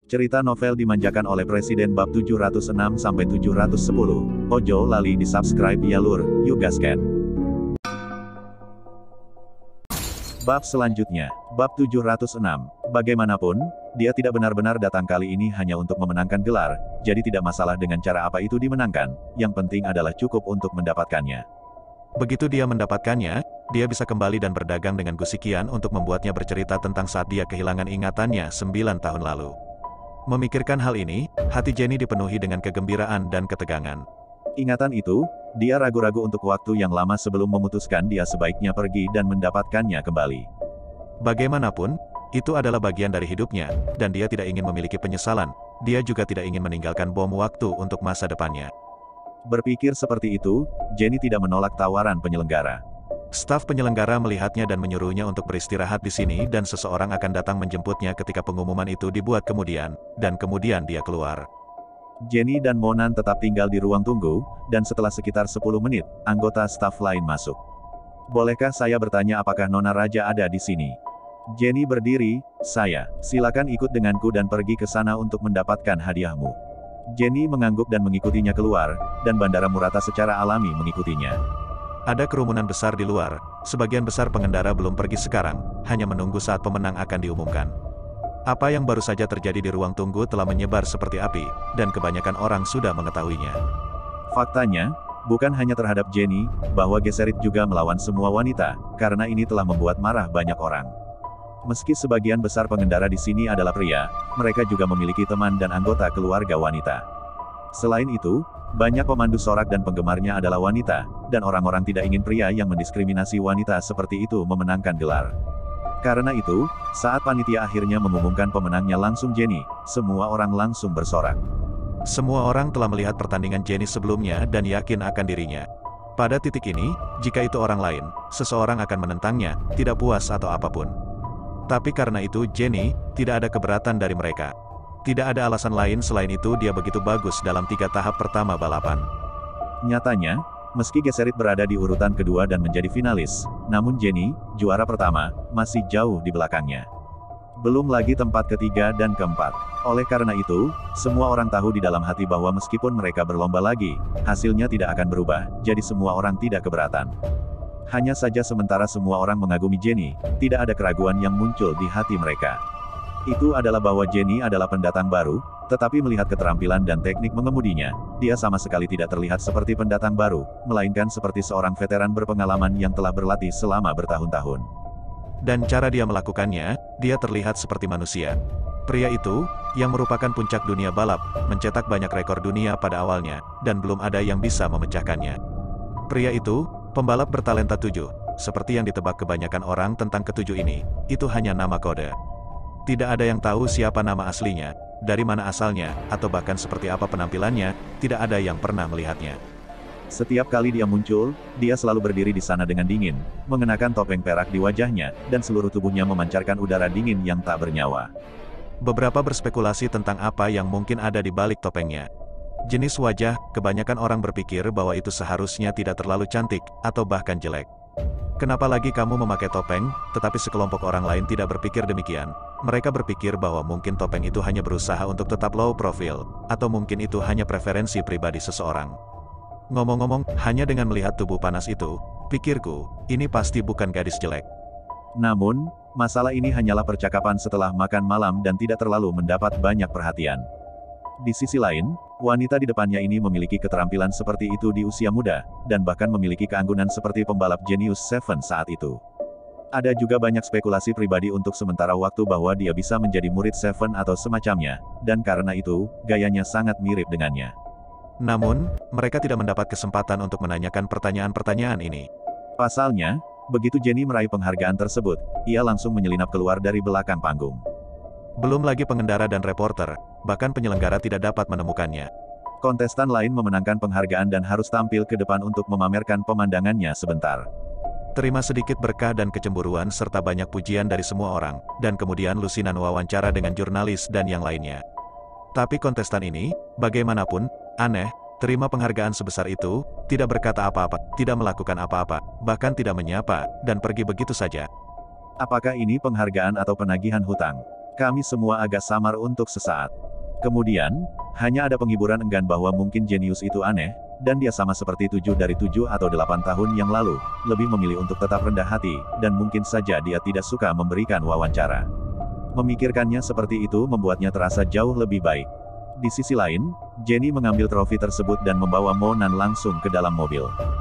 Cerita novel dimanjakan oleh Presiden bab 706-710. Ojo lali di subscribe ya lur, yuk gasken. Bab selanjutnya, bab 706. Bagaimanapun, dia tidak benar-benar datang kali ini hanya untuk memenangkan gelar, jadi tidak masalah dengan cara apa itu dimenangkan, yang penting adalah cukup untuk mendapatkannya. Begitu dia mendapatkannya, dia bisa kembali dan berdagang dengan Gusikian untuk membuatnya bercerita tentang saat dia kehilangan ingatannya 9 tahun lalu. Memikirkan hal ini, hati Jenny dipenuhi dengan kegembiraan dan ketegangan. Ingatan itu, dia ragu-ragu untuk waktu yang lama sebelum memutuskan dia sebaiknya pergi dan mendapatkannya kembali. Bagaimanapun, itu adalah bagian dari hidupnya, dan dia tidak ingin memiliki penyesalan. Dia juga tidak ingin meninggalkan bom waktu untuk masa depannya. Berpikir seperti itu, Jenny tidak menolak tawaran penyelenggara. Staf penyelenggara melihatnya dan menyuruhnya untuk beristirahat di sini dan seseorang akan datang menjemputnya ketika pengumuman itu dibuat kemudian, dan kemudian dia keluar. Jenny dan Monan tetap tinggal di ruang tunggu, dan setelah sekitar 10 menit, anggota staf lain masuk. Bolehkah saya bertanya apakah Nona Raja ada di sini? Jenny berdiri, silakan ikut denganku dan pergi ke sana untuk mendapatkan hadiahmu. Jenny mengangguk dan mengikutinya keluar, dan Bandara Murata secara alami mengikutinya. Ada kerumunan besar di luar, sebagian besar pengendara belum pergi sekarang, hanya menunggu saat pemenang akan diumumkan. Apa yang baru saja terjadi di ruang tunggu telah menyebar seperti api, dan kebanyakan orang sudah mengetahuinya. Faktanya, bukan hanya terhadap Jenny, bahwa Geserit juga melawan semua wanita, karena ini telah membuat marah banyak orang. Meski sebagian besar pengendara di sini adalah pria, mereka juga memiliki teman dan anggota keluarga wanita. Selain itu, banyak pemandu sorak dan penggemarnya adalah wanita, dan orang-orang tidak ingin pria yang mendiskriminasi wanita seperti itu memenangkan gelar. Karena itu, saat panitia akhirnya mengumumkan pemenangnya langsung Jenny, semua orang langsung bersorak. Semua orang telah melihat pertandingan Jenny sebelumnya dan yakin akan dirinya. Pada titik ini, jika itu orang lain, seseorang akan menentangnya, tidak puas atau apapun. Tapi karena itu Jenny, tidak ada keberatan dari mereka. Tidak ada alasan lain selain itu dia begitu bagus dalam 3 tahap pertama balapan. Nyatanya, meski Geserit berada di urutan kedua dan menjadi finalis, namun Jenny, juara pertama, masih jauh di belakangnya. Belum lagi tempat ketiga dan keempat. Oleh karena itu, semua orang tahu di dalam hati bahwa meskipun mereka berlomba lagi, hasilnya tidak akan berubah, jadi semua orang tidak keberatan. Hanya saja sementara semua orang mengagumi Jenny, tidak ada keraguan yang muncul di hati mereka. Itu adalah bahwa Jenny adalah pendatang baru, tetapi melihat keterampilan dan teknik mengemudinya, dia sama sekali tidak terlihat seperti pendatang baru, melainkan seperti seorang veteran berpengalaman yang telah berlatih selama bertahun-tahun. Dan cara dia melakukannya, dia terlihat seperti manusia. Pria itu, yang merupakan puncak dunia balap, mencetak banyak rekor dunia pada awalnya, dan belum ada yang bisa memecahkannya. Pria itu, pembalap bertalenta 7, seperti yang ditebak kebanyakan orang tentang ketujuh ini, itu hanya nama kode. Tidak ada yang tahu siapa nama aslinya, dari mana asalnya, atau bahkan seperti apa penampilannya, tidak ada yang pernah melihatnya. Setiap kali dia muncul, dia selalu berdiri di sana dengan dingin, mengenakan topeng perak di wajahnya, dan seluruh tubuhnya memancarkan udara dingin yang tak bernyawa. Beberapa berspekulasi tentang apa yang mungkin ada di balik topengnya. Jenis wajah, kebanyakan orang berpikir bahwa itu seharusnya tidak terlalu cantik, atau bahkan jelek. Kenapa lagi kamu memakai topeng, tetapi sekelompok orang lain tidak berpikir demikian. Mereka berpikir bahwa mungkin topeng itu hanya berusaha untuk tetap low profile, atau mungkin itu hanya preferensi pribadi seseorang. Ngomong-ngomong, hanya dengan melihat tubuh panas itu, pikirku, ini pasti bukan gadis jelek. Namun, masalah ini hanyalah percakapan setelah makan malam dan tidak terlalu mendapat banyak perhatian. Di sisi lain, wanita di depannya ini memiliki keterampilan seperti itu di usia muda, dan bahkan memiliki keanggunan seperti pembalap Genius 7 saat itu. Ada juga banyak spekulasi pribadi untuk sementara waktu bahwa dia bisa menjadi murid 7 atau semacamnya, dan karena itu, gayanya sangat mirip dengannya. Namun, mereka tidak mendapat kesempatan untuk menanyakan pertanyaan-pertanyaan ini. Pasalnya, begitu Jenny meraih penghargaan tersebut, ia langsung menyelinap keluar dari belakang panggung. Belum lagi pengendara dan reporter, bahkan penyelenggara tidak dapat menemukannya. Kontestan lain memenangkan penghargaan dan harus tampil ke depan untuk memamerkan pemandangannya sebentar. Terima sedikit berkah dan kecemburuan serta banyak pujian dari semua orang, dan kemudian lusinan wawancara dengan jurnalis dan yang lainnya. Tapi kontestan ini, bagaimanapun, aneh, terima penghargaan sebesar itu, tidak berkata apa-apa, tidak melakukan apa-apa, bahkan tidak menyapa, dan pergi begitu saja. Apakah ini penghargaan atau penagihan hutang? Kami semua agak samar untuk sesaat. Kemudian, hanya ada penghiburan enggan bahwa mungkin jenius itu aneh, dan dia sama seperti 7 dari 7 atau 8 tahun yang lalu, lebih memilih untuk tetap rendah hati, dan mungkin saja dia tidak suka memberikan wawancara. Memikirkannya seperti itu membuatnya terasa jauh lebih baik. Di sisi lain, Jenny mengambil trofi tersebut dan membawa Monan langsung ke dalam mobil.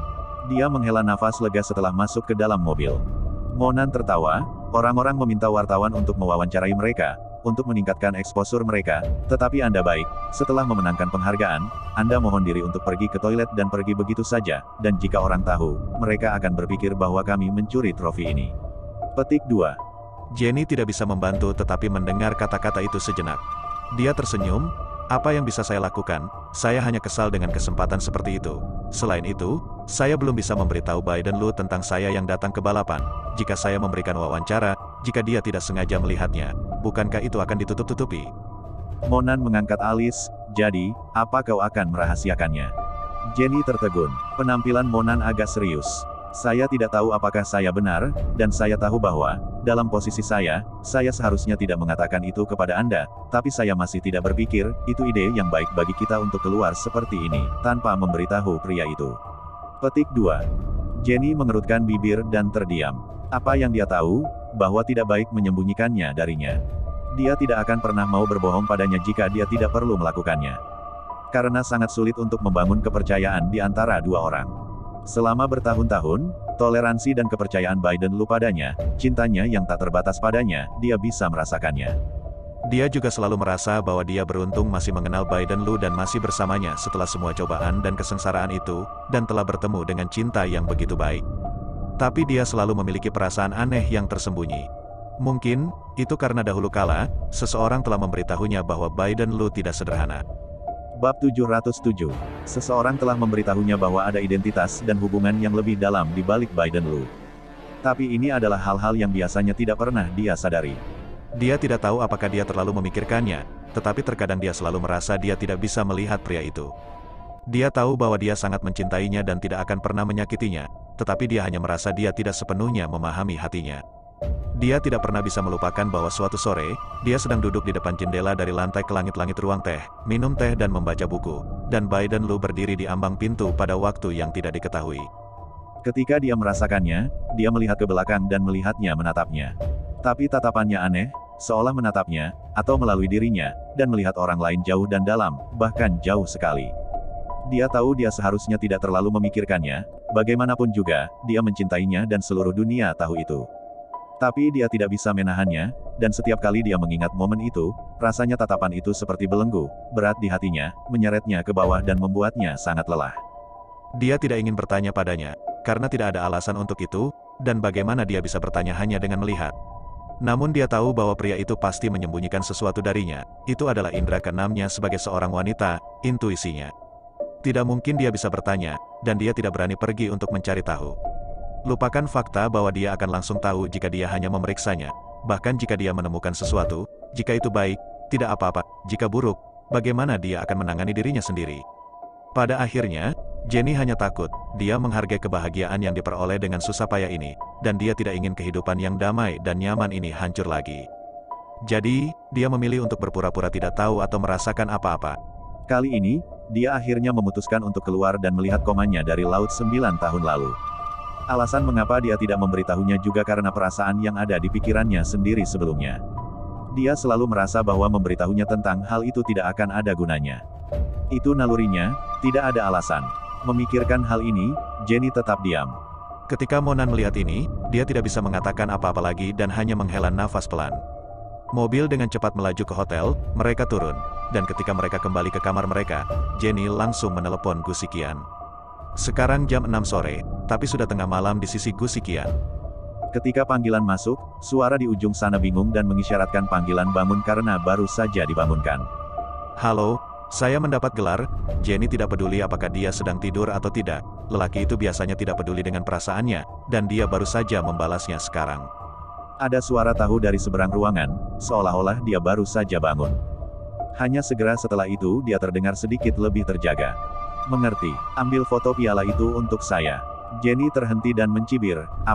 Dia menghela nafas lega setelah masuk ke dalam mobil. Monan tertawa, orang-orang meminta wartawan untuk mewawancarai mereka, untuk meningkatkan eksposur mereka, tetapi Anda baik, setelah memenangkan penghargaan, Anda mohon diri untuk pergi ke toilet dan pergi begitu saja, dan jika orang tahu, mereka akan berpikir bahwa kami mencuri trofi ini. Petik 2. Jenny tidak bisa membantu tetapi mendengar kata-kata itu sejenak. Dia tersenyum, apa yang bisa saya lakukan? Saya hanya kesal dengan kesempatan seperti itu. Selain itu, saya belum bisa memberitahu Biden Lu tentang saya yang datang ke balapan. Jika saya memberikan wawancara, jika dia tidak sengaja melihatnya, bukankah itu akan ditutup-tutupi? Monan mengangkat alis, jadi, apa kau akan merahasiakannya? Jenny tertegun. Penampilan Monan agak serius. Saya tidak tahu apakah saya benar, dan saya tahu bahwa, dalam posisi saya seharusnya tidak mengatakan itu kepada Anda, tapi saya masih tidak berpikir, itu ide yang baik bagi kita untuk keluar seperti ini, tanpa memberitahu pria itu. Petik 2. Jenny mengerutkan bibir dan terdiam. Apa yang dia tahu, bahwa tidak baik menyembunyikannya darinya. Dia tidak akan pernah mau berbohong padanya jika dia tidak perlu melakukannya. Karena sangat sulit untuk membangun kepercayaan di antara dua orang. Selama bertahun-tahun, toleransi dan kepercayaan Biden Lu padanya, cintanya yang tak terbatas padanya, dia bisa merasakannya. Dia juga selalu merasa bahwa dia beruntung masih mengenal Biden Lu dan masih bersamanya setelah semua cobaan dan kesengsaraan itu, dan telah bertemu dengan cinta yang begitu baik. Tapi dia selalu memiliki perasaan aneh yang tersembunyi. Mungkin, itu karena dahulu kala, seseorang telah memberitahunya bahwa Biden Lu tidak sederhana. Bab 707. Seseorang telah memberitahunya bahwa ada identitas dan hubungan yang lebih dalam di balik Biden Lu. Tapi ini adalah hal-hal yang biasanya tidak pernah dia sadari. Dia tidak tahu apakah dia terlalu memikirkannya, tetapi terkadang dia selalu merasa dia tidak bisa melihat pria itu. Dia tahu bahwa dia sangat mencintainya dan tidak akan pernah menyakitinya, tetapi dia hanya merasa dia tidak sepenuhnya memahami hatinya. Dia tidak pernah bisa melupakan bahwa suatu sore, dia sedang duduk di depan jendela dari lantai ke langit-langit ruang teh, minum teh dan membaca buku, dan Biden Lu berdiri di ambang pintu pada waktu yang tidak diketahui. Ketika dia merasakannya, dia melihat ke belakang dan melihatnya menatapnya. Tapi tatapannya aneh, seolah menatapnya, atau melalui dirinya, dan melihat orang lain jauh dan dalam, bahkan jauh sekali. Dia tahu dia seharusnya tidak terlalu memikirkannya, bagaimanapun juga, dia mencintainya dan seluruh dunia tahu itu. Tapi dia tidak bisa menahannya, dan setiap kali dia mengingat momen itu, rasanya tatapan itu seperti belenggu, berat di hatinya, menyeretnya ke bawah dan membuatnya sangat lelah. Dia tidak ingin bertanya padanya, karena tidak ada alasan untuk itu, dan bagaimana dia bisa bertanya hanya dengan melihat. Namun dia tahu bahwa pria itu pasti menyembunyikan sesuatu darinya, itu adalah indera keenamnya sebagai seorang wanita, intuisinya. Tidak mungkin dia bisa bertanya, dan dia tidak berani pergi untuk mencari tahu. Lupakan fakta bahwa dia akan langsung tahu jika dia hanya memeriksanya, bahkan jika dia menemukan sesuatu, jika itu baik, tidak apa-apa, jika buruk, bagaimana dia akan menangani dirinya sendiri. Pada akhirnya, Jenny hanya takut, dia menghargai kebahagiaan yang diperoleh dengan susah payah ini, dan dia tidak ingin kehidupan yang damai dan nyaman ini hancur lagi. Jadi, dia memilih untuk berpura-pura tidak tahu atau merasakan apa-apa. Kali ini, dia akhirnya memutuskan untuk keluar dan melihat komannya dari laut 9 tahun lalu. Alasan mengapa dia tidak memberitahunya juga karena perasaan yang ada di pikirannya sendiri sebelumnya. Dia selalu merasa bahwa memberitahunya tentang hal itu tidak akan ada gunanya. Itu nalurinya, tidak ada alasan. Memikirkan hal ini, Jenny tetap diam. Ketika Monan melihat ini, dia tidak bisa mengatakan apa-apa lagi dan hanya menghela nafas pelan. Mobil dengan cepat melaju ke hotel, mereka turun, dan ketika mereka kembali ke kamar mereka, Jenny langsung menelepon Gu Sikian. Sekarang jam 6 sore, tapi sudah tengah malam di sisi Gu Sikian. Ketika panggilan masuk, suara di ujung sana bingung dan mengisyaratkan panggilan bangun karena baru saja dibangunkan. Halo, saya mendapat gelar. Jenny tidak peduli apakah dia sedang tidur atau tidak. Lelaki itu biasanya tidak peduli dengan perasaannya, dan dia baru saja membalasnya sekarang. Ada suara tahu dari seberang ruangan, seolah-olah dia baru saja bangun. Hanya segera setelah itu dia terdengar sedikit lebih terjaga. Mengerti, ambil foto piala itu untuk saya. Jenny terhenti dan mencibir, apa?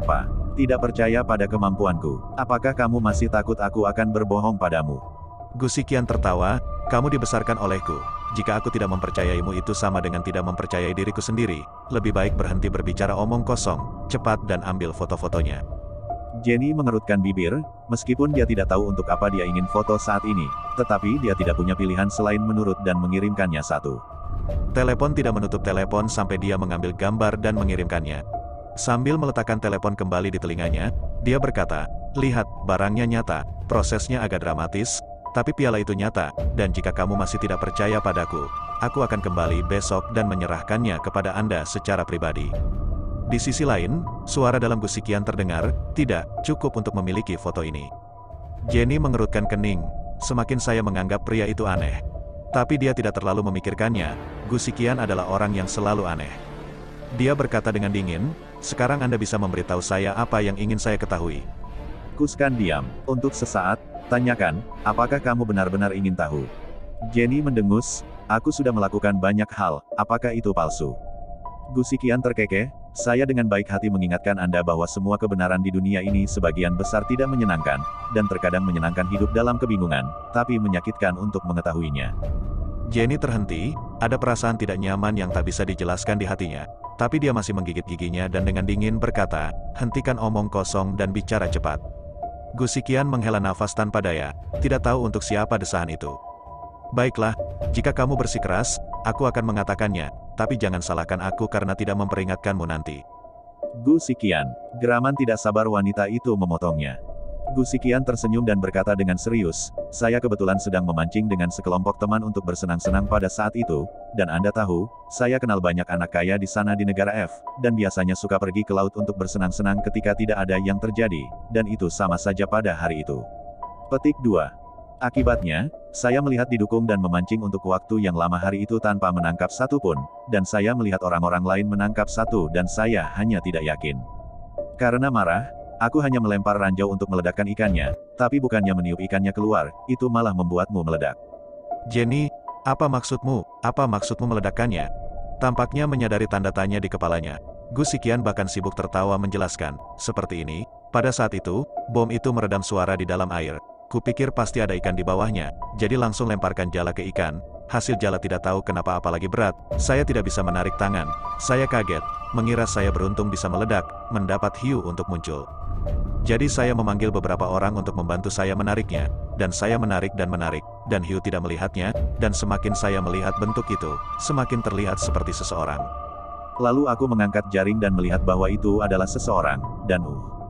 Tidak percaya pada kemampuanku. Apakah kamu masih takut aku akan berbohong padamu? Gu Xiqian tertawa, kamu dibesarkan olehku. Jika aku tidak mempercayaimu itu sama dengan tidak mempercayai diriku sendiri. Lebih baik berhenti berbicara omong kosong, cepat dan ambil foto-fotonya. Jenny mengerutkan bibir, meskipun dia tidak tahu untuk apa dia ingin foto saat ini, tetapi dia tidak punya pilihan selain menurut dan mengirimkannya satu. Telepon tidak menutup telepon sampai dia mengambil gambar dan mengirimkannya. Sambil meletakkan telepon kembali di telinganya, dia berkata, lihat, barangnya nyata, prosesnya agak dramatis, tapi piala itu nyata, dan jika kamu masih tidak percaya padaku, aku akan kembali besok dan menyerahkannya kepada Anda secara pribadi. Di sisi lain, suara dalam Gu Xiqian terdengar, tidak, cukup untuk memiliki foto ini. Jenny mengerutkan kening, semakin saya menganggap pria itu aneh. Tapi dia tidak terlalu memikirkannya, Gu Xiqian adalah orang yang selalu aneh. Dia berkata dengan dingin, sekarang Anda bisa memberitahu saya apa yang ingin saya ketahui. Kuskan diam. Untuk sesaat, tanyakan, apakah kamu benar-benar ingin tahu? Jenny mendengus, aku sudah melakukan banyak hal, apakah itu palsu? Gu Xiqian terkekeh, saya dengan baik hati mengingatkan Anda bahwa semua kebenaran di dunia ini sebagian besar tidak menyenangkan, dan terkadang menyenangkan hidup dalam kebingungan, tapi menyakitkan untuk mengetahuinya. Jenny terhenti, ada perasaan tidak nyaman yang tak bisa dijelaskan di hatinya. Tapi dia masih menggigit giginya dan dengan dingin berkata, hentikan omong kosong dan bicara cepat. Gu Xiqian menghela nafas tanpa daya, tidak tahu untuk siapa desahan itu. Baiklah, jika kamu bersikeras, aku akan mengatakannya, tapi jangan salahkan aku karena tidak memperingatkanmu nanti. Gu Xiqian, geraman tidak sabar wanita itu memotongnya. Gu Xiqian tersenyum dan berkata dengan serius, saya kebetulan sedang memancing dengan sekelompok teman untuk bersenang-senang pada saat itu, dan Anda tahu, saya kenal banyak anak kaya di sana di negara F, dan biasanya suka pergi ke laut untuk bersenang-senang ketika tidak ada yang terjadi, dan itu sama saja pada hari itu. Petik 2. Akibatnya, saya melihat didukung dan memancing untuk waktu yang lama hari itu tanpa menangkap satu pun, dan saya melihat orang-orang lain menangkap satu dan saya hanya tidak yakin. Karena marah, aku hanya melempar ranjau untuk meledakkan ikannya, tapi bukannya meniup ikannya keluar, itu malah membuatmu meledak. Jenny, apa maksudmu? Apa maksudmu meledakkannya? Tampaknya menyadari tanda tanya di kepalanya. Gu Xiqian bahkan sibuk tertawa menjelaskan, seperti ini, pada saat itu, bom itu meredam suara di dalam air. Kupikir pasti ada ikan di bawahnya, jadi langsung lemparkan jala ke ikan. Hasil jala tidak tahu kenapa apalagi berat, saya tidak bisa menarik tangan. Saya kaget, mengira saya beruntung bisa meledak, mendapat hiu untuk muncul. Jadi saya memanggil beberapa orang untuk membantu saya menariknya, dan saya menarik, dan hiu tidak melihatnya, dan semakin saya melihat bentuk itu, semakin terlihat seperti seseorang. Lalu aku mengangkat jaring dan melihat bahwa itu adalah seseorang, dan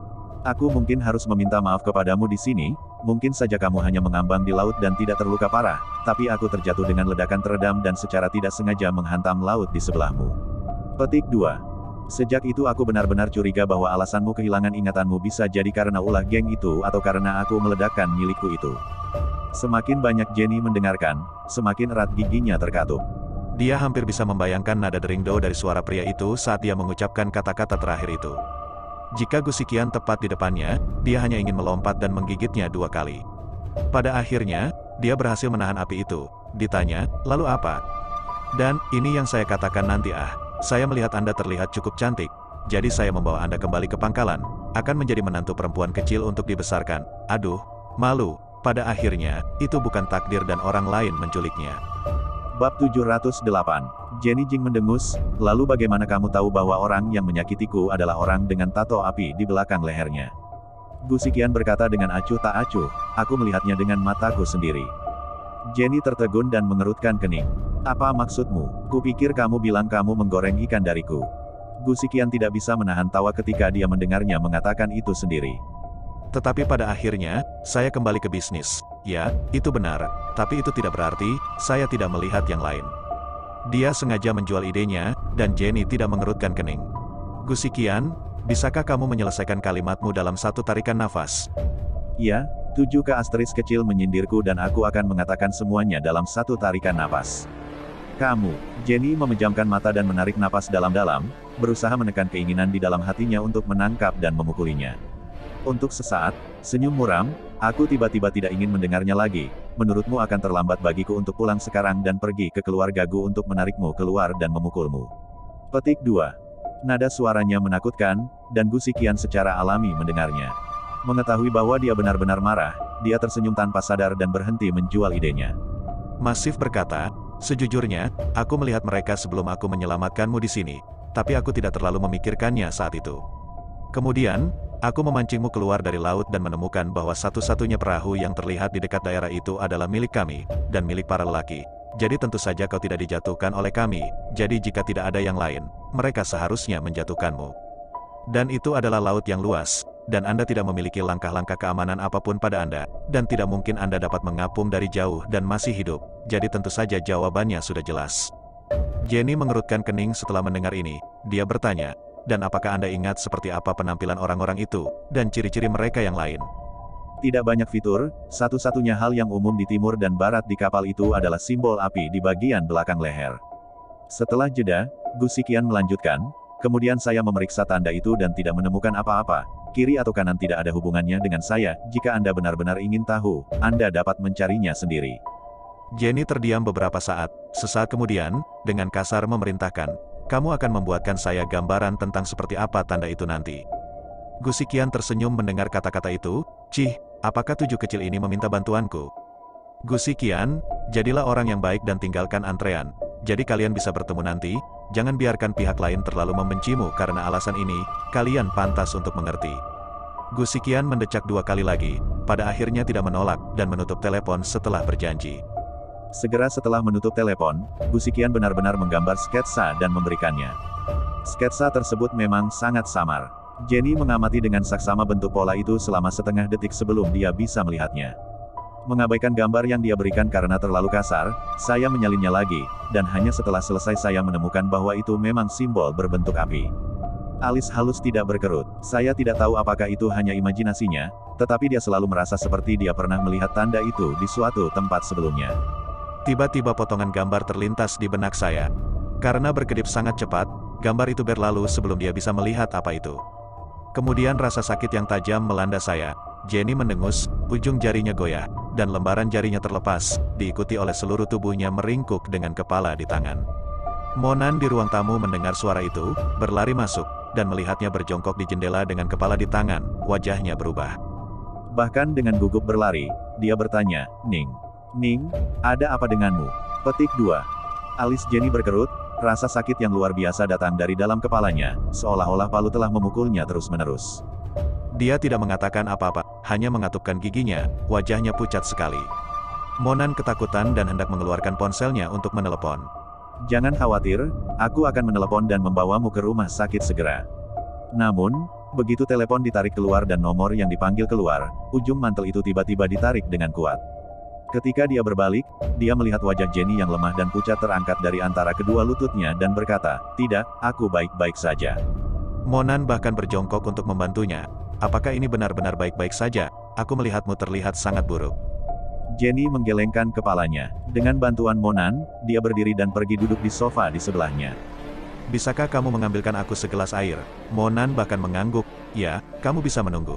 aku mungkin harus meminta maaf kepadamu di sini, mungkin saja kamu hanya mengambang di laut dan tidak terluka parah, tapi aku terjatuh dengan ledakan teredam dan secara tidak sengaja menghantam laut di sebelahmu. Petik 2. Sejak itu aku benar-benar curiga bahwa alasanmu kehilangan ingatanmu bisa jadi karena ulah geng itu atau karena aku meledakkan milikku itu. Semakin banyak Jenny mendengarkan, semakin erat giginya terkatup. Dia hampir bisa membayangkan nada dering do dari suara pria itu saat dia mengucapkan kata-kata terakhir itu. Jika Gu Xiqian tepat di depannya, dia hanya ingin melompat dan menggigitnya 2 kali. Pada akhirnya, dia berhasil menahan api itu. Ditanya, lalu apa? Dan, ini yang saya katakan nanti saya melihat Anda terlihat cukup cantik, jadi saya membawa Anda kembali ke pangkalan, akan menjadi menantu perempuan kecil untuk dibesarkan. Aduh, malu, pada akhirnya, itu bukan takdir dan orang lain menculiknya. Bab 708. Jenny Jing mendengus, lalu bagaimana kamu tahu bahwa orang yang menyakitiku adalah orang dengan tato api di belakang lehernya? Gu Xiqian berkata dengan acuh tak acuh, aku melihatnya dengan mataku sendiri. Jenny tertegun dan mengerutkan kening. Apa maksudmu? Kupikir kamu bilang kamu menggoreng ikan dariku. Gu Xiqian tidak bisa menahan tawa ketika dia mendengarnya mengatakan itu sendiri. Tetapi pada akhirnya, saya kembali ke bisnis. Ya, itu benar, tapi itu tidak berarti, saya tidak melihat yang lain. Dia sengaja menjual idenya, dan Jenny tidak mengerutkan kening. Gu Xiqian, bisakah kamu menyelesaikan kalimatmu dalam satu tarikan nafas? Ya, 7 ke asteris kecil menyindirku dan aku akan mengatakan semuanya dalam satu tarikan napas. Kamu, Jenny memejamkan mata dan menarik napas dalam-dalam, berusaha menekan keinginan di dalam hatinya untuk menangkap dan memukulinya. Untuk sesaat, senyum muram, aku tiba-tiba tidak ingin mendengarnya lagi, menurutmu akan terlambat bagiku untuk pulang sekarang dan pergi ke keluargaku untuk menarikmu keluar dan memukulmu. Petik 2. Nada suaranya menakutkan, dan Gu Xiqian secara alami mendengarnya. Mengetahui bahwa dia benar-benar marah, dia tersenyum tanpa sadar dan berhenti menjual idenya. Masif berkata, sejujurnya, aku melihat mereka sebelum aku menyelamatkanmu di sini, tapi aku tidak terlalu memikirkannya saat itu. Kemudian, aku memancingmu keluar dari laut dan menemukan bahwa satu-satunya perahu yang terlihat di dekat daerah itu adalah milik kami, dan milik para lelaki. Jadi tentu saja kau tidak dijatuhkan oleh kami, jadi jika tidak ada yang lain, mereka seharusnya menjatuhkanmu. Dan itu adalah laut yang luas, dan Anda tidak memiliki langkah-langkah keamanan apapun pada Anda, dan tidak mungkin Anda dapat mengapung dari jauh dan masih hidup, jadi tentu saja jawabannya sudah jelas. Jenny mengerutkan kening setelah mendengar ini, dia bertanya, dan apakah Anda ingat seperti apa penampilan orang-orang itu, dan ciri-ciri mereka yang lain? Tidak banyak fitur, satu-satunya hal yang umum di timur dan barat di kapal itu adalah simbol api di bagian belakang leher. Setelah jeda, Gu Xiqian melanjutkan, kemudian saya memeriksa tanda itu dan tidak menemukan apa-apa. Kiri atau kanan tidak ada hubungannya dengan saya, jika Anda benar-benar ingin tahu, Anda dapat mencarinya sendiri. Jenny terdiam beberapa saat, sesaat kemudian, dengan kasar memerintahkan, kamu akan membuatkan saya gambaran tentang seperti apa tanda itu nanti. Gu Xiqian tersenyum mendengar kata-kata itu, Cih, apakah 7 kecil ini meminta bantuanku? Gu Xiqian, jadilah orang yang baik dan tinggalkan antrean, jadi kalian bisa bertemu nanti. Jangan biarkan pihak lain terlalu membencimu karena alasan ini, kalian pantas untuk mengerti. Gu Xiqian mendecak 2 kali lagi, pada akhirnya tidak menolak, dan menutup telepon setelah berjanji. Segera setelah menutup telepon, Gu Xiqian benar-benar menggambar sketsa dan memberikannya. Sketsa tersebut memang sangat samar. Jenny mengamati dengan saksama bentuk pola itu selama setengah detik sebelum dia bisa melihatnya. Mengabaikan gambar yang dia berikan karena terlalu kasar, saya menyalinnya lagi, dan hanya setelah selesai saya menemukan bahwa itu memang simbol berbentuk api. Alis halus tidak berkerut. Saya tidak tahu apakah itu hanya imajinasinya, tetapi dia selalu merasa seperti dia pernah melihat tanda itu di suatu tempat sebelumnya. Tiba-tiba potongan gambar terlintas di benak saya. Karena berkedip sangat cepat, gambar itu berlalu sebelum dia bisa melihat apa itu. Kemudian rasa sakit yang tajam melanda saya. Jenny mendengus, ujung jarinya goyah, dan lembaran jarinya terlepas, diikuti oleh seluruh tubuhnya meringkuk dengan kepala di tangan. Monan di ruang tamu mendengar suara itu, berlari masuk, dan melihatnya berjongkok di jendela dengan kepala di tangan, wajahnya berubah. Bahkan dengan gugup berlari, dia bertanya, Ning, ada apa denganmu? Petik 2. Alis Jenny berkerut, rasa sakit yang luar biasa datang dari dalam kepalanya, seolah-olah palu telah memukulnya terus-menerus. Dia tidak mengatakan apa-apa, hanya mengatupkan giginya, wajahnya pucat sekali. Monan ketakutan dan hendak mengeluarkan ponselnya untuk menelepon. Jangan khawatir, aku akan menelepon dan membawamu ke rumah sakit segera. Namun, begitu telepon ditarik keluar dan nomor yang dipanggil keluar, ujung mantel itu tiba-tiba ditarik dengan kuat. Ketika dia berbalik, dia melihat wajah Jenny yang lemah dan pucat terangkat dari antara kedua lututnya dan berkata, tidak, aku baik-baik saja. Monan bahkan berjongkok untuk membantunya. Apakah ini benar-benar baik-baik saja? Aku melihatmu terlihat sangat buruk. Jenny menggelengkan kepalanya. Dengan bantuan Monan, dia berdiri dan pergi duduk di sofa di sebelahnya. Bisakah kamu mengambilkan aku segelas air? Monan bahkan mengangguk. Ya, kamu bisa menunggu,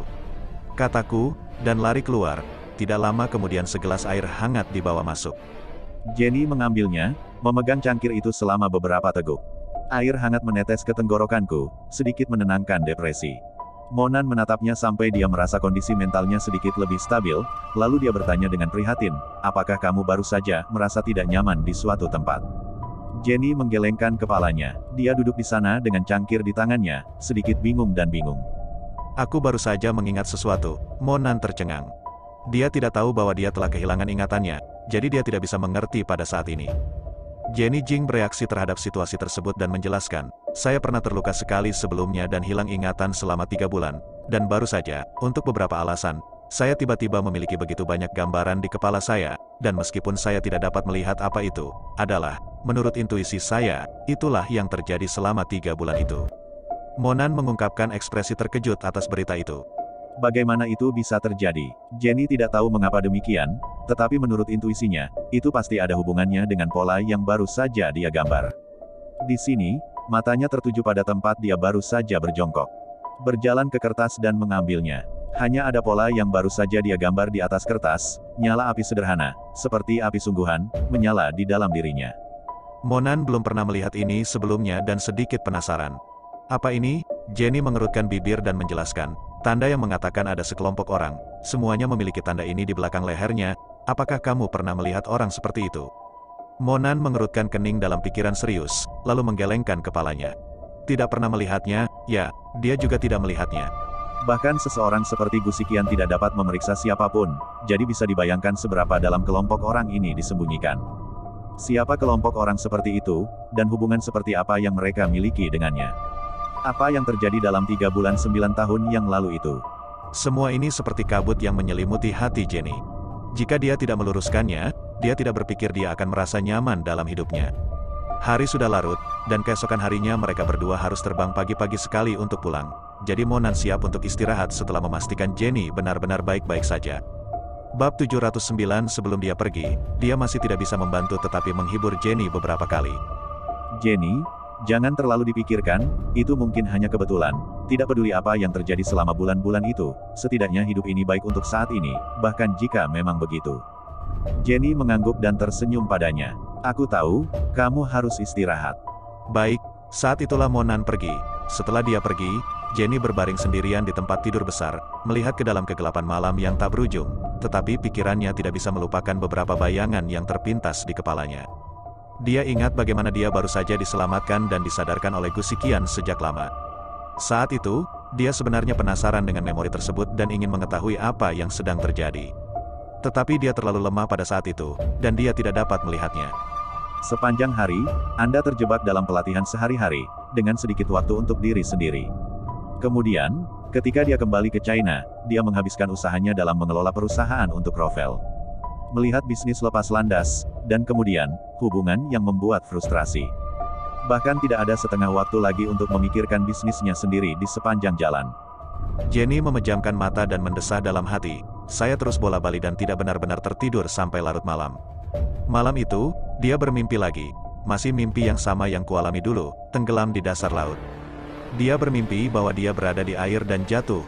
kataku, dan lari keluar. Tidak lama kemudian segelas air hangat dibawa masuk. Jenny mengambilnya, memegang cangkir itu selama beberapa teguk. Air hangat menetes ke tenggorokanku, sedikit menenangkan depresi. Monan menatapnya sampai dia merasa kondisi mentalnya sedikit lebih stabil, lalu dia bertanya dengan prihatin, apakah kamu baru saja merasa tidak nyaman di suatu tempat? Jenny menggelengkan kepalanya. Dia duduk di sana dengan cangkir di tangannya, sedikit bingung dan bingung. Aku baru saja mengingat sesuatu. Monan tercengang. Dia tidak tahu bahwa dia telah kehilangan ingatannya, jadi dia tidak bisa mengerti pada saat ini. Jenny Jing bereaksi terhadap situasi tersebut dan menjelaskan, saya pernah terluka sekali sebelumnya dan hilang ingatan selama 3 bulan, dan baru saja, untuk beberapa alasan, saya tiba-tiba memiliki begitu banyak gambaran di kepala saya, dan meskipun saya tidak dapat melihat apa itu, adalah, menurut intuisi saya, itulah yang terjadi selama 3 bulan itu. Monan mengungkapkan ekspresi terkejut atas berita itu. Bagaimana itu bisa terjadi? Jenny tidak tahu mengapa demikian, tetapi menurut intuisinya, itu pasti ada hubungannya dengan pola yang baru saja dia gambar. Di sini, matanya tertuju pada tempat dia baru saja berjongkok. Berjalan ke kertas dan mengambilnya. Hanya ada pola yang baru saja dia gambar di atas kertas, nyala api sederhana, seperti api sungguhan, menyala di dalam dirinya. Monan belum pernah melihat ini sebelumnya dan sedikit penasaran. Apa ini? Jenny mengerutkan bibir dan menjelaskan. Tanda yang mengatakan ada sekelompok orang. Semuanya memiliki tanda ini di belakang lehernya. Apakah kamu pernah melihat orang seperti itu? Monan mengerutkan kening dalam pikiran serius, lalu menggelengkan kepalanya. Tidak pernah melihatnya, ya, dia juga tidak melihatnya. Bahkan seseorang seperti Gusikian tidak dapat memeriksa siapapun, jadi bisa dibayangkan seberapa dalam kelompok orang ini disembunyikan. Siapa kelompok orang seperti itu, dan hubungan seperti apa yang mereka miliki dengannya? Apa yang terjadi dalam 3 bulan 9 tahun yang lalu itu? Semua ini seperti kabut yang menyelimuti hati Jenny. Jika dia tidak meluruskannya, dia tidak berpikir dia akan merasa nyaman dalam hidupnya. Hari sudah larut, dan keesokan harinya mereka berdua harus terbang pagi-pagi sekali untuk pulang. Jadi Monan siap untuk istirahat setelah memastikan Jenny benar-benar baik-baik saja. Bab 709. Sebelum dia pergi, dia masih tidak bisa membantu tetapi menghibur Jenny beberapa kali. Jenny, jangan terlalu dipikirkan, itu mungkin hanya kebetulan. Tidak peduli apa yang terjadi selama bulan-bulan itu, setidaknya hidup ini baik untuk saat ini, bahkan jika memang begitu. Jenny mengangguk dan tersenyum padanya. Aku tahu, kamu harus istirahat. Baik, saat itulah Monan pergi. Setelah dia pergi, Jenny berbaring sendirian di tempat tidur besar, melihat ke dalam kegelapan malam yang tak berujung, tetapi pikirannya tidak bisa melupakan beberapa bayangan yang terpintas di kepalanya. Dia ingat bagaimana dia baru saja diselamatkan dan disadarkan oleh Gusikian sejak lama. Saat itu, dia sebenarnya penasaran dengan memori tersebut dan ingin mengetahui apa yang sedang terjadi. Tetapi dia terlalu lemah pada saat itu, dan dia tidak dapat melihatnya. Sepanjang hari, Anda terjebak dalam pelatihan sehari-hari, dengan sedikit waktu untuk diri sendiri. Kemudian, ketika dia kembali ke China, dia menghabiskan usahanya dalam mengelola perusahaan untuk Rovel. Melihat bisnis lepas landas, dan kemudian, hubungan yang membuat frustrasi. Bahkan tidak ada setengah waktu lagi untuk memikirkan bisnisnya sendiri di sepanjang jalan. Jenny memejamkan mata dan mendesah dalam hati. Saya terus bola-balik dan tidak benar-benar tertidur sampai larut malam. Malam itu, dia bermimpi lagi. Masih mimpi yang sama yang kualami dulu, tenggelam di dasar laut. Dia bermimpi bahwa dia berada di air dan jatuh.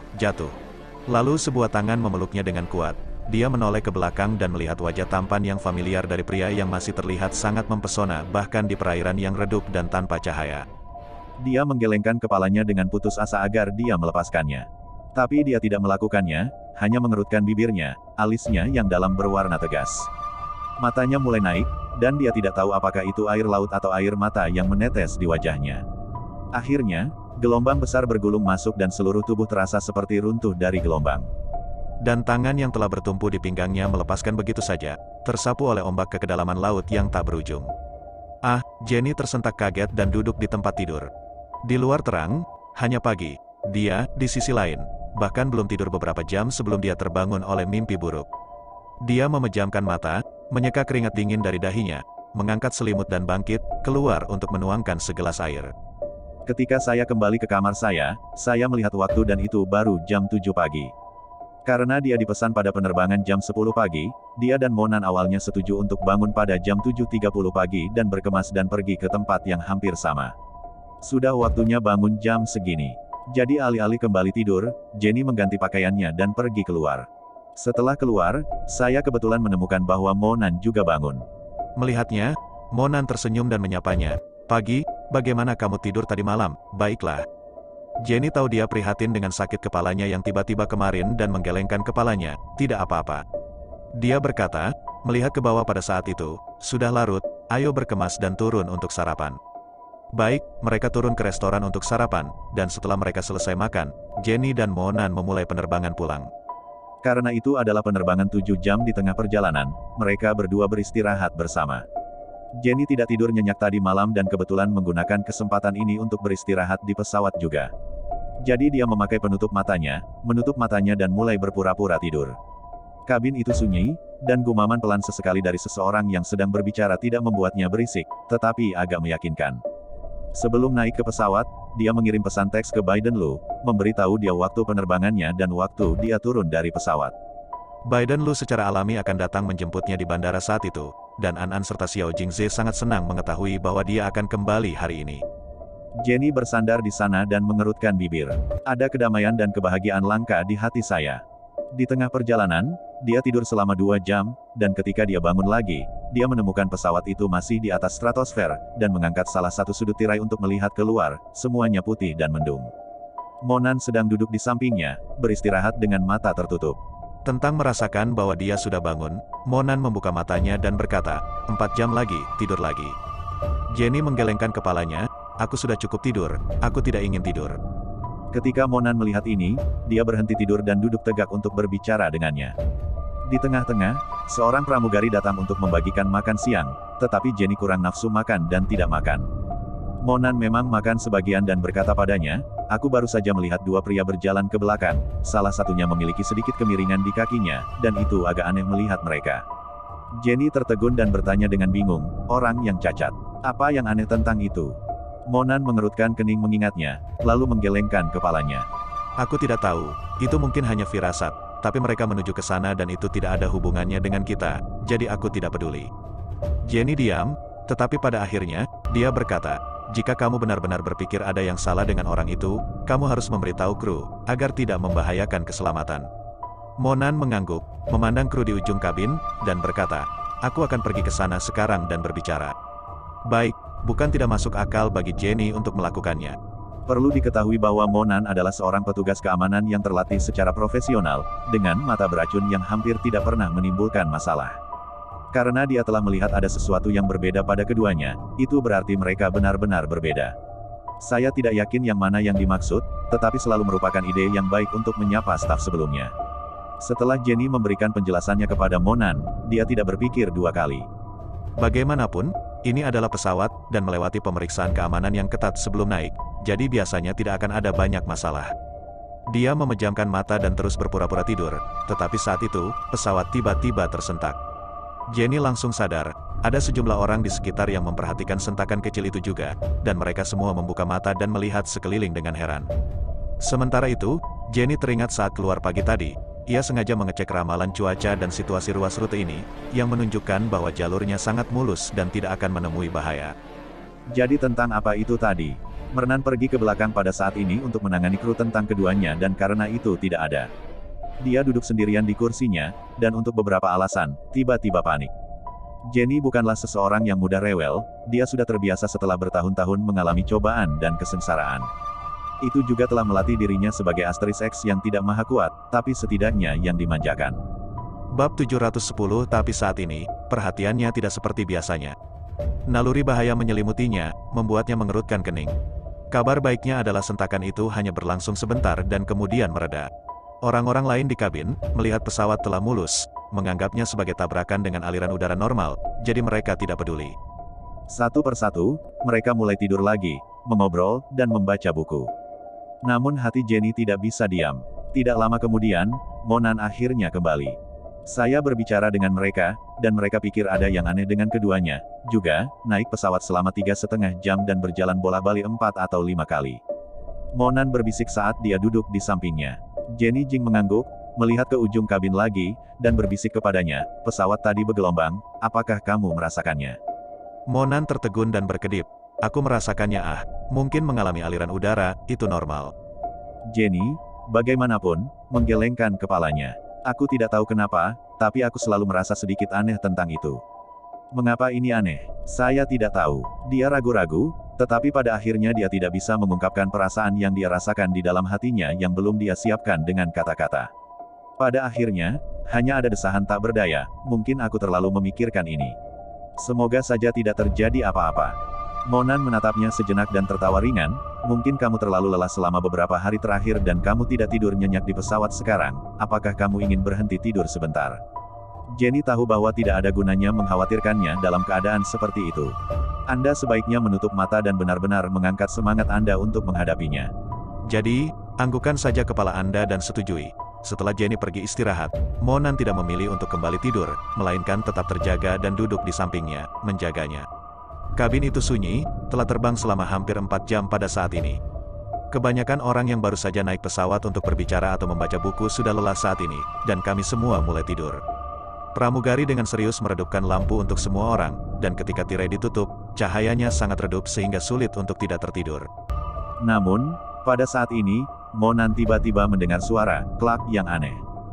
Lalu sebuah tangan memeluknya dengan kuat. Dia menoleh ke belakang dan melihat wajah tampan yang familiar dari pria yang masih terlihat sangat mempesona bahkan di perairan yang redup dan tanpa cahaya. Dia menggelengkan kepalanya dengan putus asa agar dia melepaskannya. Tapi dia tidak melakukannya, hanya mengerutkan bibirnya, alisnya yang dalam berwarna tegas. Matanya mulai naik, dan dia tidak tahu apakah itu air laut atau air mata yang menetes di wajahnya. Akhirnya, gelombang besar bergulung masuk dan seluruh tubuh terasa seperti runtuh dari gelombang. Dan tangan yang telah bertumpu di pinggangnya melepaskan begitu saja, tersapu oleh ombak ke kedalaman laut yang tak berujung. Ah, Jenny tersentak kaget dan duduk di tempat tidur. Di luar terang, hanya pagi. Dia, di sisi lain, bahkan belum tidur beberapa jam sebelum dia terbangun oleh mimpi buruk. Dia memejamkan mata, menyeka keringat dingin dari dahinya, mengangkat selimut dan bangkit, keluar untuk menuangkan segelas air. Ketika saya kembali ke kamar saya melihat waktu dan itu baru jam 7 pagi. Karena dia dipesan pada penerbangan jam 10 pagi, dia dan Monan awalnya setuju untuk bangun pada jam 7.30 pagi dan berkemas dan pergi ke tempat yang hampir sama. Sudah waktunya bangun jam segini. Jadi alih-alih kembali tidur, Jenny mengganti pakaiannya dan pergi keluar. Setelah keluar, saya kebetulan menemukan bahwa Monan juga bangun. Melihatnya, Monan tersenyum dan menyapanya. Pagi, bagaimana kamu tidur tadi malam? Baiklah. Jenny tahu dia prihatin dengan sakit kepalanya yang tiba-tiba kemarin dan menggelengkan kepalanya. Tidak apa-apa. Dia berkata, melihat ke bawah pada saat itu, sudah larut, ayo berkemas dan turun untuk sarapan. Baik, mereka turun ke restoran untuk sarapan, dan setelah mereka selesai makan, Jenny dan Monan memulai penerbangan pulang. Karena itu adalah penerbangan 7 jam di tengah perjalanan, mereka berdua beristirahat bersama. Jenny tidak tidur nyenyak tadi malam dan kebetulan menggunakan kesempatan ini untuk beristirahat di pesawat juga. Jadi dia memakai penutup matanya, menutup matanya dan mulai berpura-pura tidur. Kabin itu sunyi, dan gumaman pelan sesekali dari seseorang yang sedang berbicara tidak membuatnya berisik, tetapi agak meyakinkan. Sebelum naik ke pesawat, dia mengirim pesan teks ke Biden Lu, memberitahu dia waktu penerbangannya dan waktu dia turun dari pesawat. Biden Lu secara alami akan datang menjemputnya di bandara saat itu, dan An serta Xiao Jingze sangat senang mengetahui bahwa dia akan kembali hari ini. Jenny bersandar di sana dan mengerutkan bibir. Ada kedamaian dan kebahagiaan langka di hati saya. Di tengah perjalanan, dia tidur selama 2 jam, dan ketika dia bangun lagi, dia menemukan pesawat itu masih di atas stratosfer, dan mengangkat salah satu sudut tirai untuk melihat keluar, semuanya putih dan mendung. Monan sedang duduk di sampingnya, beristirahat dengan mata tertutup. Tentang merasakan bahwa dia sudah bangun, Monan membuka matanya dan berkata, 4 jam lagi, tidur lagi. Jenny menggelengkan kepalanya, aku sudah cukup tidur, aku tidak ingin tidur. Ketika Monan melihat ini, dia berhenti tidur dan duduk tegak untuk berbicara dengannya. Di tengah-tengah, seorang pramugari datang untuk membagikan makan siang, tetapi Jenny kurang nafsu makan dan tidak makan. Monan memang makan sebagian dan berkata padanya, aku baru saja melihat 2 pria berjalan ke belakang, salah satunya memiliki sedikit kemiringan di kakinya, dan itu agak aneh melihat mereka. Jenny tertegun dan bertanya dengan bingung, orang yang cacat. Apa yang aneh tentang itu? Monan mengerutkan kening mengingatnya, lalu menggelengkan kepalanya. Aku tidak tahu, itu mungkin hanya firasat, tapi mereka menuju ke sana dan itu tidak ada hubungannya dengan kita, jadi aku tidak peduli. Jenny diam, tetapi pada akhirnya, dia berkata, jika kamu benar-benar berpikir ada yang salah dengan orang itu, kamu harus memberitahu kru, agar tidak membahayakan keselamatan. Monan mengangguk, memandang kru di ujung kabin, dan berkata, aku akan pergi ke sana sekarang dan berbicara. Baik, bukan tidak masuk akal bagi Jenny untuk melakukannya. Perlu diketahui bahwa Monan adalah seorang petugas keamanan yang terlatih secara profesional, dengan mata beracun yang hampir tidak pernah menimbulkan masalah. Karena dia telah melihat ada sesuatu yang berbeda pada keduanya, itu berarti mereka benar-benar berbeda. Saya tidak yakin yang mana yang dimaksud, tetapi selalu merupakan ide yang baik untuk menyapa staf sebelumnya. Setelah Jenny memberikan penjelasannya kepada Monan, dia tidak berpikir 2 kali. Bagaimanapun, ini adalah pesawat, dan melewati pemeriksaan keamanan yang ketat sebelum naik, jadi biasanya tidak akan ada banyak masalah. Dia memejamkan mata dan terus berpura-pura tidur, tetapi saat itu, pesawat tiba-tiba tersentak. Jenny langsung sadar, ada sejumlah orang di sekitar yang memperhatikan sentakan kecil itu juga, dan mereka semua membuka mata dan melihat sekeliling dengan heran. Sementara itu, Jenny teringat saat keluar pagi tadi, ia sengaja mengecek ramalan cuaca dan situasi ruas rute ini, yang menunjukkan bahwa jalurnya sangat mulus dan tidak akan menemui bahaya. Jadi tentang apa itu tadi? Mernan pergi ke belakang pada saat ini untuk menangani kru tentang keduanya dan karena itu tidak ada. Dia duduk sendirian di kursinya, dan untuk beberapa alasan, tiba-tiba panik. Jenny bukanlah seseorang yang mudah rewel, dia sudah terbiasa setelah bertahun-tahun mengalami cobaan dan kesengsaraan. Itu juga telah melatih dirinya sebagai Asterix X yang tidak maha kuat, tapi setidaknya yang dimanjakan. Bab 710 Tapi saat ini, perhatiannya tidak seperti biasanya. Naluri bahaya menyelimutinya, membuatnya mengerutkan kening. Kabar baiknya adalah sentakan itu hanya berlangsung sebentar dan kemudian mereda. Orang-orang lain di kabin, melihat pesawat telah mulus, menganggapnya sebagai tabrakan dengan aliran udara normal, jadi mereka tidak peduli. Satu persatu, mereka mulai tidur lagi, mengobrol, dan membaca buku. Namun hati Jenny tidak bisa diam. Tidak lama kemudian, Monan akhirnya kembali. Saya berbicara dengan mereka, dan mereka pikir ada yang aneh dengan keduanya. Juga, naik pesawat selama 3,5 jam dan berjalan bolak-balik 4 atau 5 kali. Monan berbisik saat dia duduk di sampingnya. Jenny Jing mengangguk, melihat ke ujung kabin lagi, dan berbisik kepadanya, pesawat tadi bergelombang, apakah kamu merasakannya? Monan tertegun dan berkedip. Aku merasakannya mungkin mengalami aliran udara, itu normal. Jenny, bagaimanapun, menggelengkan kepalanya. Aku tidak tahu kenapa, tapi aku selalu merasa sedikit aneh tentang itu. Mengapa ini aneh? Saya tidak tahu. Dia ragu-ragu, tetapi pada akhirnya dia tidak bisa mengungkapkan perasaan yang dia rasakan di dalam hatinya yang belum dia siapkan dengan kata-kata. Pada akhirnya, hanya ada desahan tak berdaya, mungkin aku terlalu memikirkan ini. Semoga saja tidak terjadi apa-apa. Monan menatapnya sejenak dan tertawa ringan, mungkin kamu terlalu lelah selama beberapa hari terakhir dan kamu tidak tidur nyenyak di pesawat sekarang, apakah kamu ingin berhenti tidur sebentar? Jenny tahu bahwa tidak ada gunanya mengkhawatirkannya dalam keadaan seperti itu. Anda sebaiknya menutup mata dan benar-benar mengangkat semangat Anda untuk menghadapinya. Jadi, anggukkan saja kepala Anda dan setujui. Setelah Jenny pergi istirahat, Monan tidak memilih untuk kembali tidur, melainkan tetap terjaga dan duduk di sampingnya, menjaganya. Kabin itu sunyi, telah terbang selama hampir 4 jam pada saat ini. Kebanyakan orang yang baru saja naik pesawat untuk berbicara atau membaca buku sudah lelah saat ini, dan kami semua mulai tidur. Pramugari dengan serius meredupkan lampu untuk semua orang, dan ketika tirai ditutup, cahayanya sangat redup sehingga sulit untuk tidak tertidur. Namun, pada saat ini, Monan tiba-tiba mendengar suara klak yang aneh.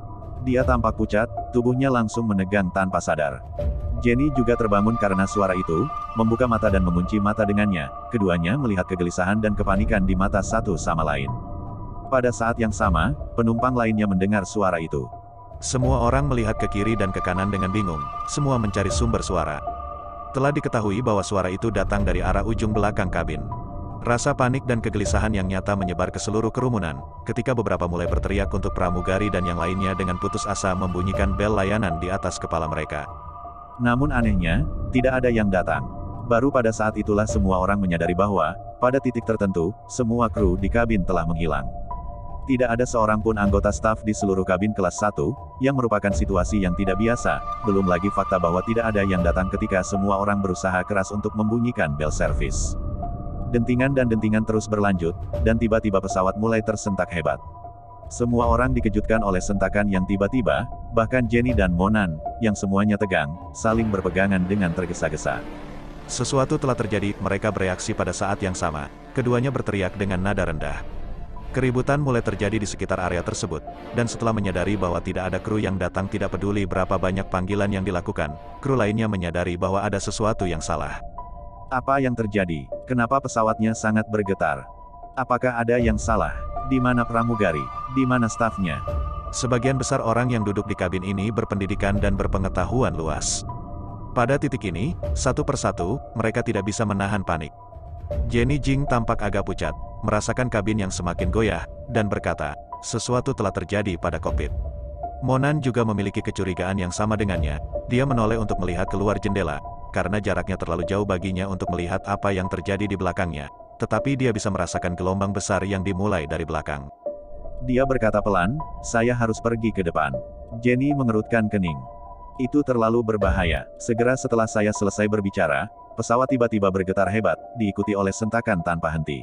Dia tampak pucat, tubuhnya langsung menegang tanpa sadar. Jenny juga terbangun karena suara itu, membuka mata dan mengunci mata dengannya. Keduanya melihat kegelisahan dan kepanikan di mata satu sama lain. Pada saat yang sama, penumpang lainnya mendengar suara itu. Semua orang melihat ke kiri dan ke kanan dengan bingung, semua mencari sumber suara. Telah diketahui bahwa suara itu datang dari arah ujung belakang kabin. Rasa panik dan kegelisahan yang nyata menyebar ke seluruh kerumunan, ketika beberapa mulai berteriak untuk pramugari dan yang lainnya dengan putus asa membunyikan bel layanan di atas kepala mereka. Namun anehnya, tidak ada yang datang. Baru pada saat itulah semua orang menyadari bahwa, pada titik tertentu, semua kru di kabin telah menghilang. Tidak ada seorang pun anggota staf di seluruh kabin kelas 1, yang merupakan situasi yang tidak biasa, belum lagi fakta bahwa tidak ada yang datang ketika semua orang berusaha keras untuk membunyikan bel servis. Dentingan dan dentingan terus berlanjut, dan tiba-tiba pesawat mulai tersentak hebat. Semua orang dikejutkan oleh sentakan yang tiba-tiba, bahkan Jenny dan Monan, yang semuanya tegang, saling berpegangan dengan tergesa-gesa. Sesuatu telah terjadi, mereka bereaksi pada saat yang sama, keduanya berteriak dengan nada rendah. Keributan mulai terjadi di sekitar area tersebut, dan setelah menyadari bahwa tidak ada kru yang datang tidak peduli berapa banyak panggilan yang dilakukan, kru lainnya menyadari bahwa ada sesuatu yang salah. Apa yang terjadi? Kenapa pesawatnya sangat bergetar? Apakah ada yang salah? Di mana pramugari? Di mana stafnya? Sebagian besar orang yang duduk di kabin ini berpendidikan dan berpengetahuan luas. Pada titik ini, satu persatu, mereka tidak bisa menahan panik. Jenny Jing tampak agak pucat, merasakan kabin yang semakin goyah, dan berkata, sesuatu telah terjadi pada kokpit. Monan juga memiliki kecurigaan yang sama dengannya, dia menoleh untuk melihat keluar jendela, karena jaraknya terlalu jauh baginya untuk melihat apa yang terjadi di belakangnya, tetapi dia bisa merasakan gelombang besar yang dimulai dari belakang. Dia berkata pelan, saya harus pergi ke depan. Jenny mengerutkan kening. Itu terlalu berbahaya. Segera setelah saya selesai berbicara, pesawat tiba-tiba bergetar hebat, diikuti oleh sentakan tanpa henti.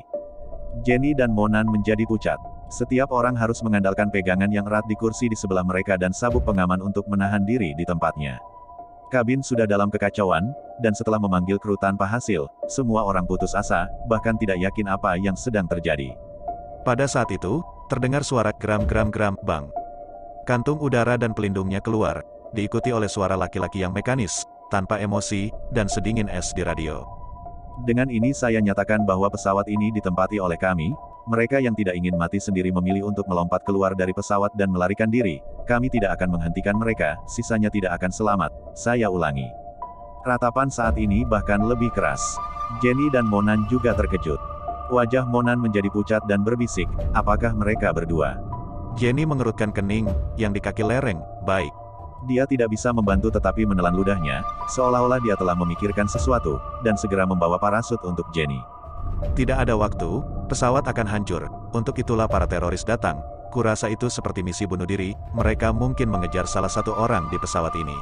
Jenny dan Monan menjadi pucat. Setiap orang harus mengandalkan pegangan yang erat di kursi di sebelah mereka dan sabuk pengaman untuk menahan diri di tempatnya. Kabin sudah dalam kekacauan, dan setelah memanggil kru tanpa hasil, semua orang putus asa, bahkan tidak yakin apa yang sedang terjadi. Pada saat itu, terdengar suara gram-gram-gram, bang. Kantung udara dan pelindungnya keluar, diikuti oleh suara laki-laki yang mekanis, tanpa emosi, dan sedingin es di radio. Dengan ini saya nyatakan bahwa pesawat ini ditempati oleh kami, mereka yang tidak ingin mati sendiri memilih untuk melompat keluar dari pesawat dan melarikan diri. Kami tidak akan menghentikan mereka, sisanya tidak akan selamat. Saya ulangi. Ratapan saat ini bahkan lebih keras. Jenny dan Monan juga terkejut. Wajah Monan menjadi pucat dan berbisik, apakah mereka berdua? Jenny mengerutkan kening, yang di kaki lereng, baik. Dia tidak bisa membantu tetapi menelan ludahnya, seolah-olah dia telah memikirkan sesuatu, dan segera membawa parasut untuk Jenny. Tidak ada waktu, pesawat akan hancur, untuk itulah para teroris datang. Kurasa itu seperti misi bunuh diri, mereka mungkin mengejar salah satu orang di pesawat ini.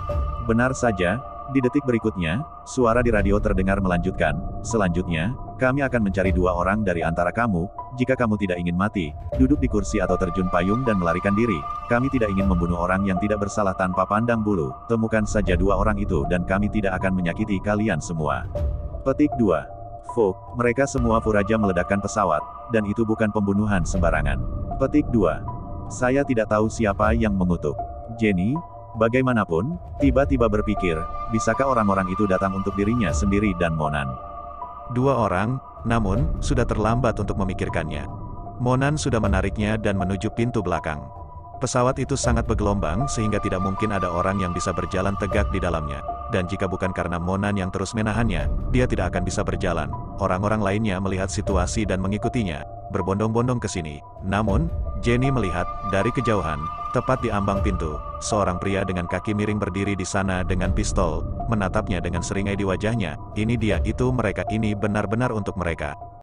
Benar saja, di detik berikutnya, suara di radio terdengar melanjutkan, selanjutnya, kami akan mencari 2 orang dari antara kamu, jika kamu tidak ingin mati, duduk di kursi atau terjun payung dan melarikan diri, kami tidak ingin membunuh orang yang tidak bersalah tanpa pandang bulu, temukan saja 2 orang itu dan kami tidak akan menyakiti kalian semua. Petik 2. Fuk, mereka semua furaja meledakkan pesawat, dan itu bukan pembunuhan sembarangan. Petik 2. Saya tidak tahu siapa yang mengutuk. Jenny, bagaimanapun, tiba-tiba berpikir, bisakah orang-orang itu datang untuk dirinya sendiri dan Monan? 2 orang, namun, sudah terlambat untuk memikirkannya. Monan sudah menariknya dan menuju pintu belakang. Pesawat itu sangat bergelombang sehingga tidak mungkin ada orang yang bisa berjalan tegak di dalamnya. Dan jika bukan karena Monan yang terus menahannya, dia tidak akan bisa berjalan. Orang-orang lainnya melihat situasi dan mengikutinya, berbondong-bondong ke sini. Namun, Jenny melihat, dari kejauhan, tepat di ambang pintu, seorang pria dengan kaki miring berdiri di sana dengan pistol, menatapnya dengan seringai di wajahnya. Ini dia, itu mereka, ini benar-benar untuk mereka.